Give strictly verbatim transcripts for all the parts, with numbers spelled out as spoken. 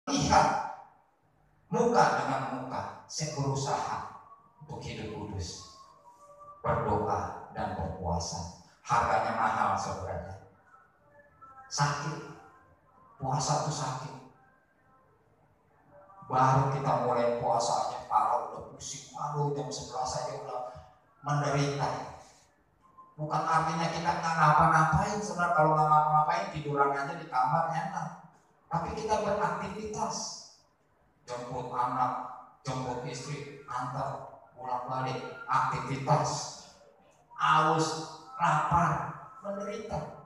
lihat muka dengan muka, saya berusaha untuk hidup kudus, berdoa dan berpuasa. Harganya mahal, saudara. Sakit, puasa itu sakit. Baru kita mulai puasanya, parah udah pusing, malu jam sebelas saja udah menderita. Bukan artinya kita nggak ngapa-ngapain, saudara. Kalau nggak ngapa-ngapain tiduran aja di kamar enak. Tapi kita beraktivitas, jemput anak, jemput istri, antar pulang balik, aktivitas, haus, lapar, menderita.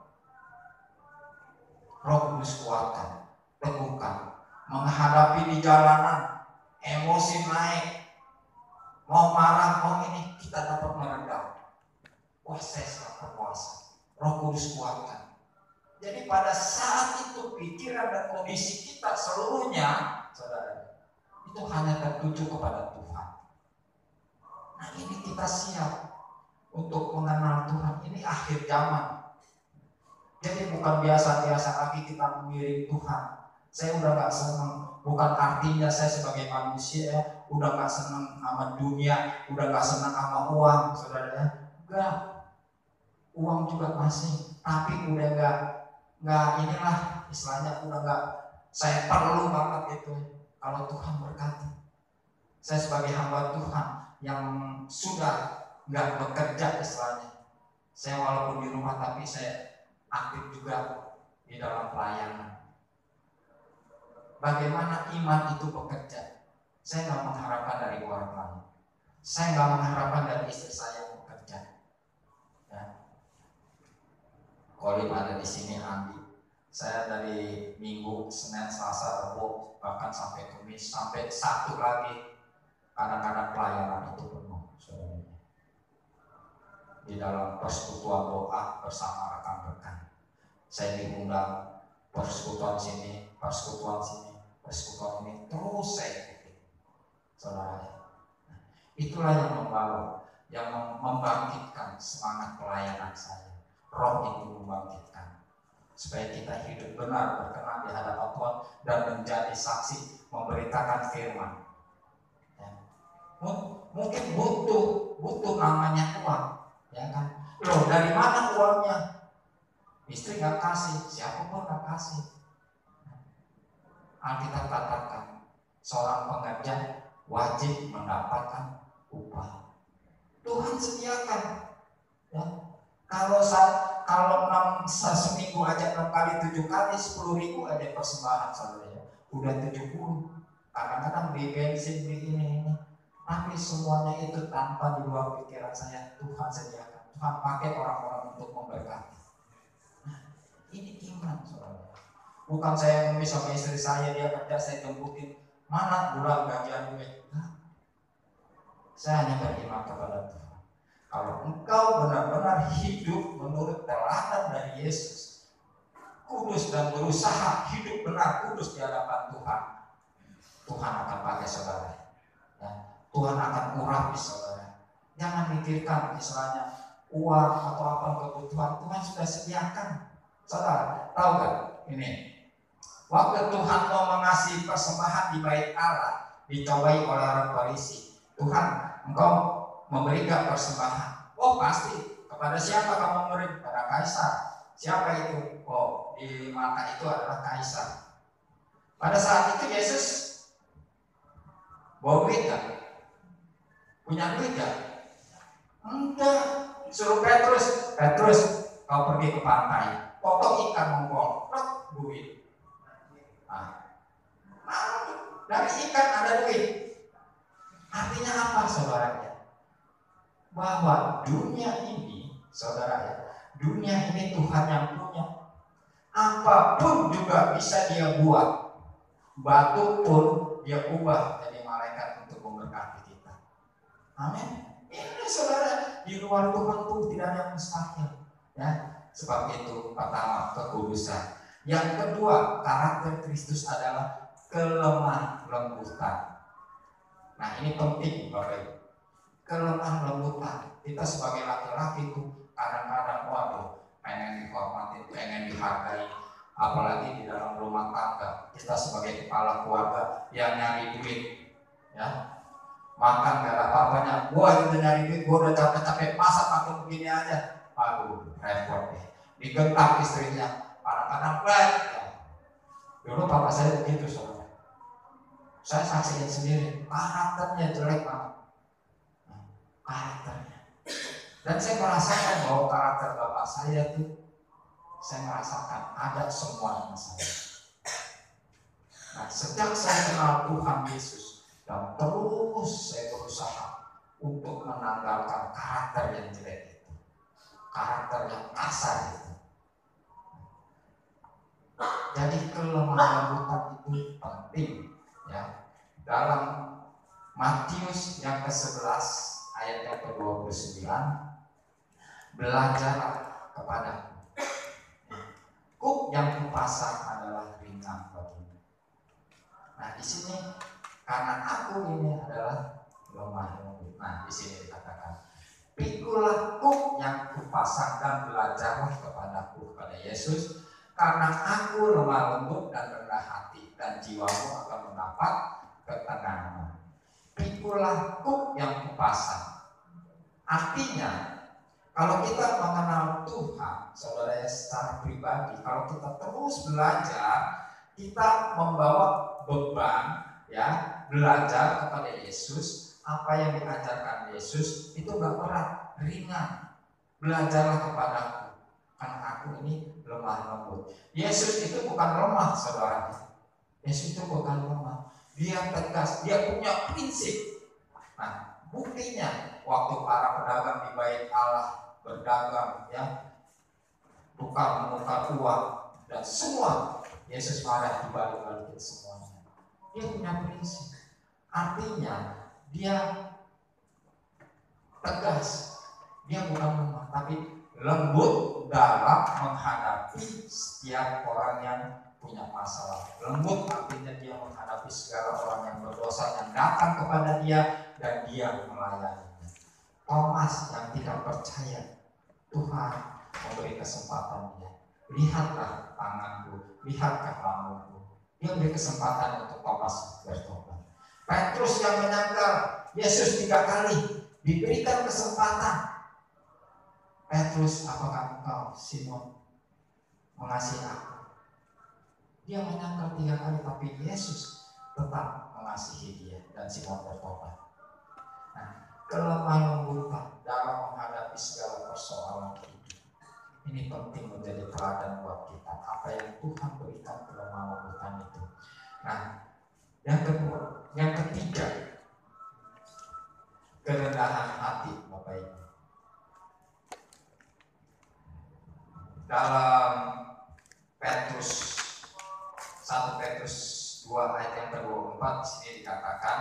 Roh Kudus kuatkan, teguhkan, menghadapi di jalanan, emosi naik, mau marah, mau ini, kita dapat meredam. Wah, saya sedang berpuasa. Roh Kudus kuatkan. Jadi pada saat itu pikiran dan kondisi kita seluruhnya, saudara, itu hanya tertuju kepada Tuhan. Nah, ini kita siap untuk mengenal Tuhan. Ini akhir zaman. Jadi bukan biasa-biasa lagi kita mengiring Tuhan. Saya udah gak senang. Bukan artinya saya sebagai manusia udah gak senang sama dunia, udah gak senang sama uang, saudara. Enggak. Uang juga masih, tapi udah gak, gak inilah istilahnya, udah gak saya perlu banget itu. Kalau Tuhan berkati, saya sebagai hamba Tuhan yang sudah gak bekerja istilahnya, saya walaupun di rumah tapi saya aktif juga di dalam pelayanan. Bagaimana iman itu bekerja? Saya gak mengharapkan dari orang lain, saya gak mengharapkan dari istri saya bekerja. Ya. Kolim ada di sini, Andi. Saya dari Minggu, Senin, Selasa, Rabu, bahkan sampai Kamis, sampai Sabtu lagi. Kadang-kadang pelayanan itu penuh, saudara. Di dalam persekutuan doa bersama rekan-rekan. Saya diundang persekutuan sini, persekutuan sini, persekutuan ini, terus saya ikuti, saudara. Itulah yang membawa, yang membangkitkan semangat pelayanan saya. Roh itu membangkitkan supaya kita hidup benar, berkenan di hadapan Tuhan dan menjadi saksi, memberitakan firman. Ya. Mungkin butuh butuh namanya uang, ya kan? Loh, dari mana uangnya? Istri gak kasih, siapapun gak kasih. Alkitab katakan seorang pengerja wajib mendapatkan upah. Tuhan sediakan. Ya. Kalau saat kalau enam seminggu aja enam kali tujuh kali sepuluh ribu aja persembahan, saudara, ya. Udah tujuh puluh. Kadang-kadang beli bensin beli ini ini. Tapi semuanya itu tanpa di luar pikiran saya, Tuhan sediakan. Tuhan pakai orang-orang untuk memberkati. Nah, ini iman, saudara. Bukan saya ngomong sama istri saya, dia kerja saya jemputin, mana bulan gajian gue. Nah, saya hanya beriman kepada Tuhan. Kalau engkau benar-benar hidup menurut teladan dari Yesus, kudus dan berusaha hidup benar kudus di hadapan Tuhan, Tuhan akan pakai saudara. Ya, Tuhan akan urapi saudara. Jangan mikirkan istilahnya uang atau apa kebutuhan, Tuhan sudah sediakan. Saudara, tahu kan ini? Waktu Tuhan mau mengasihi persembahan di bait Allah, dicobai oleh orang Farisi. Tuhan, engkau memberikan persembahan. Oh, pasti. Kepada siapa kamu memberi? Pada Kaisar. Siapa itu? Oh, di mata itu adalah Kaisar. Pada saat itu Yesus bawa duit gak? Punya duit gak? Enggak. Suruh Petrus, Petrus, kau pergi ke pantai, potong ikan mongkol, duit. Nah, dari ikan ada duit. Artinya apa, saudara? Bahwa dunia ini, saudara ya, dunia ini Tuhan yang punya. Apapun juga bisa dia buat. Batu pun dia ubah jadi malaikat untuk memberkati kita. Amin. Ini saudara, di luar Tuhan pun tidak ada yang mustahil. Ya, sebab itu pertama kekudusan. Yang kedua, karakter Kristus adalah kelemah lembutan. Nah, ini penting, Bapak Ibu. Kelemah lembutan. Kita sebagai laki-laki itu kadang-kadang waduh pengen dihormati, pengen dihargai, apalagi di dalam rumah tangga. Kita sebagai kepala keluarga yang nyari duit, ya, makan gak ada apa-apanya. Gua itu nyari duit, gua udah capek-capek masak pakai begini aja. Aduh, repot deh. Digentak istrinya, anak-anak baik. Ya. Dulu papa saya begitu soalnya. Saya saksikan sendiri, karakternya jelek banget. Nah, karakternya. Dan saya merasakan bahwa karakter bapak saya itu, saya merasakan ada semuanya saya. Nah, sejak saya kenal Tuhan Yesus dan terus saya berusaha untuk menanggalkan karakter yang jelek itu, karakter yang kasar itu. Jadi kelemah lembutan itu penting, ya. Dalam Matius yang ke sebelas ayat yang ke dua puluh sembilan, belajarlah kepadaku. Kuk yang kupasang adalah ringan bagimu. Nah, di sini karena aku ini adalah lemah lembut. Nah, di sini dikatakan, pikulah kuk yang kupasang dan belajarlah kepadaku, kepada Yesus, karena aku lemah lembut dan rendah hati, dan jiwamu akan mendapat ketenangan. Pikulah kuk yang kupasang. Artinya, kalau kita mengenal Tuhan, saudara ya, secara pribadi, kalau kita terus belajar, kita membawa beban, ya, belajar kepada Yesus. Apa yang diajarkan Yesus itu gak berat, ringan. Belajarlah kepadaku, karena aku ini lemah lembut. Yesus itu bukan lemah, saudara. Yesus itu bukan lemah. Dia tegas, dia punya prinsip. Nah, buktinya waktu para pedagang di Bait Allah berdagang, ya, tukar menukar uang dan semua, Yesus marah, dibalik-balikin semuanya. Dia punya prinsip. Artinya dia tegas. Dia bukan lemah, tapi lembut dalam menghadapi setiap orang yang punya masalah. Lembut artinya dia menghadapi segala orang yang berdosa yang datang kepada dia dan dia melayaninya. Thomas yang tidak percaya, Tuhan memberi kesempatan dia. Lihatlah tanganku, lihatlah lambungku. Dia beri kesempatan untuk Thomas bertobat. Petrus yang menyangkal Yesus tiga kali, diberikan kesempatan. Petrus, apakah engkau, Simon, mengasihi aku? Dia menyangkal tiga kali, tapi Yesus tetap mengasihi dia dan Simon bertobat. Nah, kelemah lembutan dalam menghadapi segala persoalan hidup ini penting menjadi teladan buat kita. Apa yang Tuhan berikan kelemah lembutan itu. Nah, yang kedua, yang ketiga, kerendahan hati, Bapak Ibu. Dalam Petrus satu Petrus dua ayat yang ke dua puluh empat di sini dikatakan,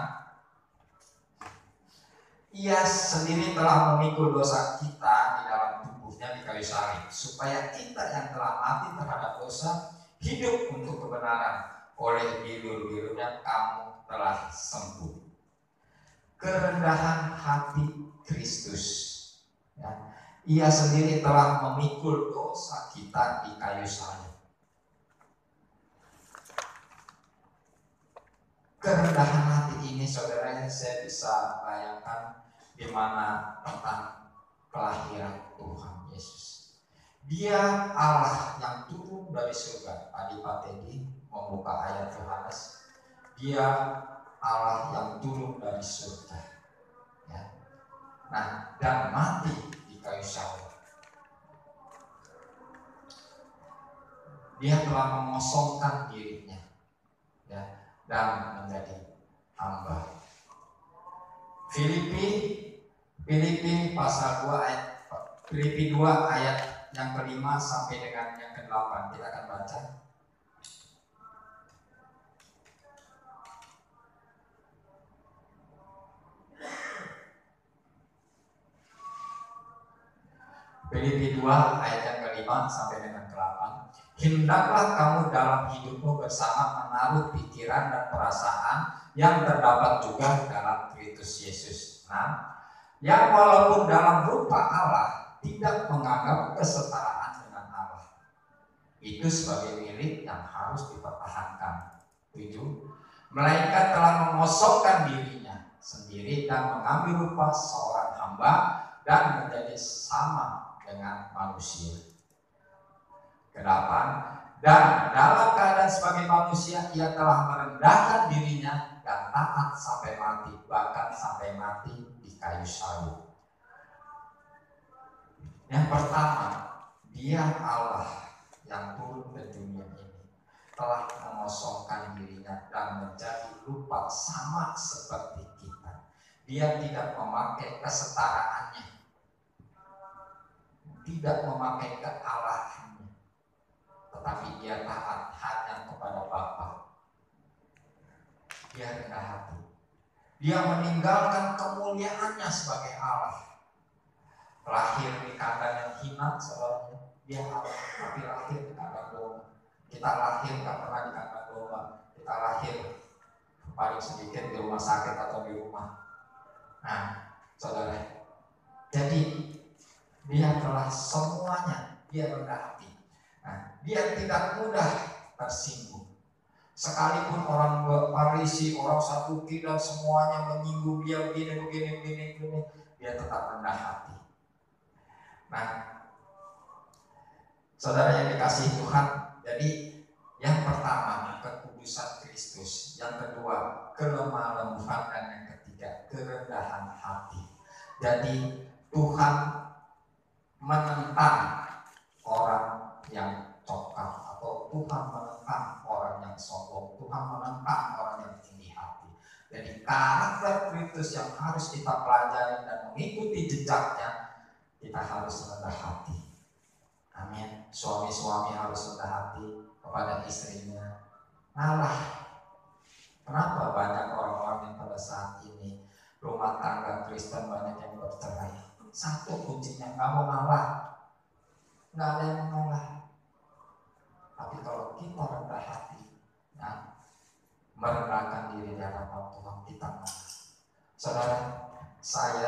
Ia sendiri telah memikul dosa kita di dalam tubuhnya di kayu salib, supaya kita yang telah mati terhadap dosa hidup untuk kebenaran. Oleh bilur-bilurnya kamu telah sembuh. Kerendahan hati Kristus, ya. Ia sendiri telah memikul dosa kita di kayu salib. Kerendahan hati ini, saudaranya, saya bisa bayangkan di mana tentang kelahiran Tuhan Yesus. Dia Allah yang turun dari surga. Tadi Pak Teddy membuka ayat Yohanes. Dia Allah yang turun dari surga, ya. Nah, dan mati di kayu salib. Dia telah mengosongkan dirinya, ya, dan menjadi hamba. Filipi Filipi pasal dua ayat Filipi dua ayat yang kelima sampai dengan yang kedelapan kita akan baca. Filipi dua ayat yang kelima sampai dengan kedelapan. Hendaklah kamu dalam hidupmu bersama menaruh pikiran dan perasaan yang terdapat juga dalam Kristus Yesus. Nah, yang walaupun dalam rupa Allah tidak menganggap kesetaraan dengan Allah itu sebagai milik yang harus dipertahankan. Tujuh, melainkan telah mengosongkan dirinya sendiri dan mengambil rupa seorang hamba dan menjadi sama dengan manusia. Kedelapan, dan dalam keadaan sebagai manusia ia telah merendahkan dirinya dan taat sampai mati, bahkan sampai mati di kayu salib. Yang pertama, dia Allah yang turun ke dunia ini telah mengosongkan dirinya dan menjadi rupa sama seperti kita. Dia tidak memakai kesetaraannya, tidak memakai kealahannya, tetapi dia taat hanya kepada Bapa. Dia rendah hati. Dia meninggalkan kemuliaannya sebagai Allah. Lahir di kandang yang hina, saudara. Dia Allah, tapi lahir di kandang domba. Kita lahir tak pernah di kandang domba. Kita lahir paling sedikit di rumah sakit atau di rumah. Nah, saudara. Jadi dia telah semuanya. Dia rendah hati. Nah, dia tidak mudah tersinggung. Sekalipun orang Farisi, orang Saduki dan semuanya menyinggung dia begini, begini, begini, begini, dia tetap rendah hati. Nah, saudara yang dikasihi Tuhan, jadi yang pertama kekudusan Kristus, yang kedua kelemah lembutan, dan yang ketiga kerendahan hati. Jadi Tuhan menentang orang yang congkak, atau Tuhan menentang orang yang sombong, Tuhan menentang orang yang tinggi hati. Jadi karakter Kristus yang harus kita pelajari dan mengikuti jejaknya, kita harus rendah hati. Amin. Suami-suami harus rendah hati kepada istrinya. Ngalah. Kenapa banyak orang-orang yang pada saat ini rumah tangga Kristen banyak yang bercerai? Satu kuncinya, nggak mau ngalah. Nggak ada yang mengalah. Tapi kalau kita rendah hati, ya, merendahkan diri di hadapan Tuhan, kita mengalah. Saudara, saya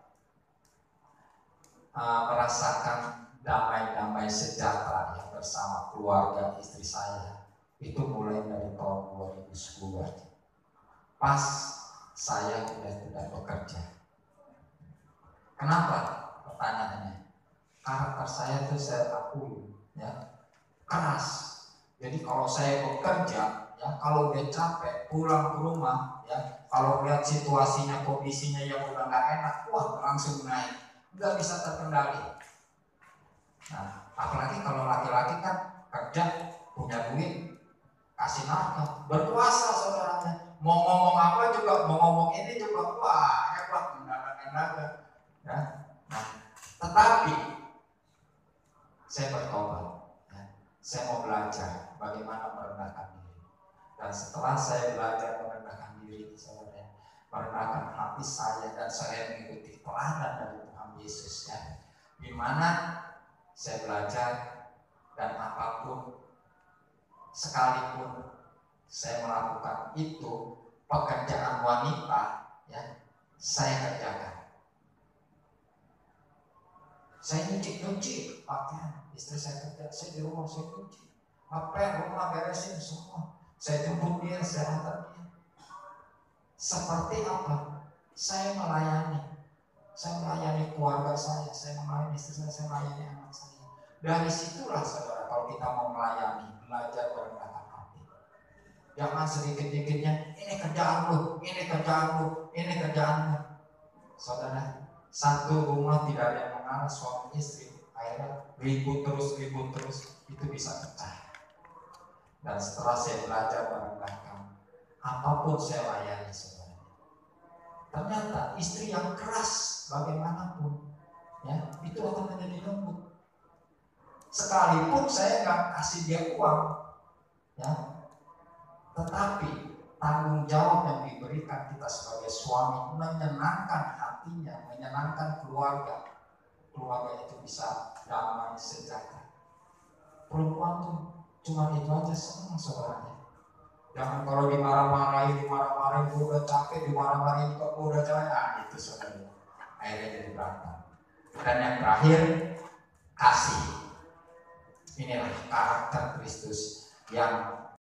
uh, merasakan damai-damai sejahtera yang bersama keluarga istri saya itu mulai dari tahun dua ribu sepuluh. Pas saya sudah tidak bekerja. Kenapa? Pertanyaannya. Karakter saya itu saya akui, ya, keras. Jadi kalau saya bekerja, ya, kalau dia capek pulang ke rumah, ya, kalau lihat situasinya, kondisinya yang udah nggak enak, wah langsung naik, nggak bisa terkendali. Nah, apalagi kalau laki-laki kan kerja, punya duit, kasih nafkah, berkuasa saudaranya. Mau ngomong apa juga, mau ngomong ini juga, wah hebat, mendadak-mendadak. Ya. Nah, tetapi saya bertobat. Ya. Saya mau belajar bagaimana merendahkan diri. Dan setelah saya belajar merendahkan diri, saudara, merendahkan hati saya, dan saya mengikuti teladan dari Tuhan Yesus, ya, di mana saya belajar, dan apapun sekalipun saya melakukan itu pekerjaan wanita, ya, saya kerjakan. Saya nyuci-nyuci pakaian, istri saya kerja, saya di rumah saya nyuci, ngepel rumah, beresin semua, saya jemput dia, saya antar dia. Seperti apa? Saya melayani, saya melayani keluarga saya, saya melayani istri saya, saya melayani anak saya. Dari situlah saudara, kalau kita mau melayani, belajar merendahkan hati. Jangan sedikit-sedikitnya, ini kerjaan lu, ini kerjaan lu, ini kerjaan lu. Saudara, satu rumah tidak ada yang mengalah, suami istri, akhirnya ribut terus, ribut terus, itu bisa pecah. Dan setelah saya belajar merendahkan, apapun saya layani, saudara. Ternyata istri yang keras bagaimanapun, ya, itu akan menjadi lembut. Sekalipun saya nggak kasih dia uang, ya, tetapi tanggung jawab yang diberikan kita sebagai suami menyenangkan hatinya, menyenangkan keluarga, keluarga itu bisa damai sejahtera. Perempuan tuh cuma itu aja, senang saudaranya. Jangan kalau dimarah-marahin, dimarah-marahin, gue udah capek, dimarah-marahin kok gue udah capek, ah itu saudaranya. Akhirnya jadi berantem. Dan yang terakhir, kasih. Inilah karakter Kristus yang